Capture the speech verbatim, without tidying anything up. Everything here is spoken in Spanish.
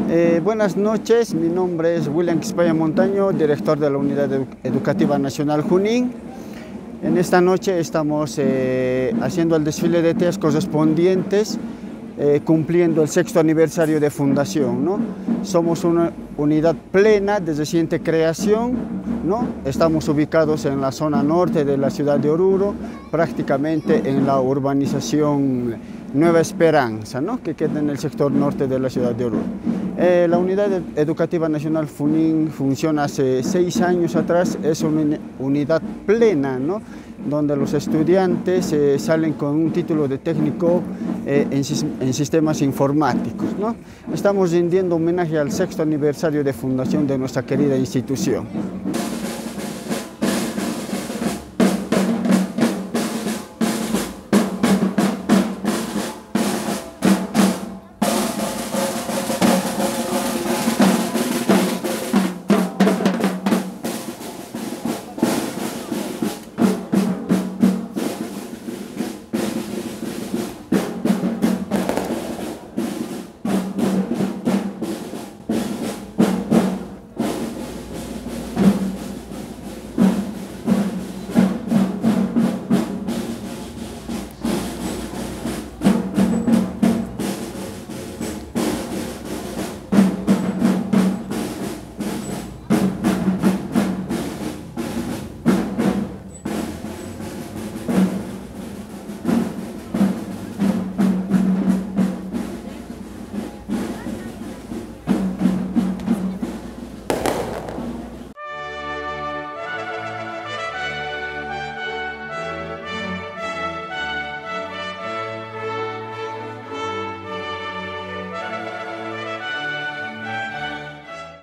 Eh, buenas noches, mi nombre es William Quispaya Montaño, director de la Unidad Edu- Educativa Nacional Junín. En esta noche estamos eh, haciendo el desfile de teas correspondientes, eh, cumpliendo el sexto aniversario de fundación, ¿no? Somos una unidad plena de reciente creación, ¿no? Estamos ubicados en la zona norte de la ciudad de Oruro, prácticamente en la urbanización Nueva Esperanza, ¿no? Que queda en el sector norte de la ciudad de Oruro. Eh, la Unidad Educativa Nacional Junín funciona hace seis años atrás, es una unidad plena, ¿no? Donde los estudiantes eh, salen con un título de técnico eh, en, en sistemas informáticos, ¿no? Estamos rindiendo homenaje al sexto aniversario de fundación de nuestra querida institución.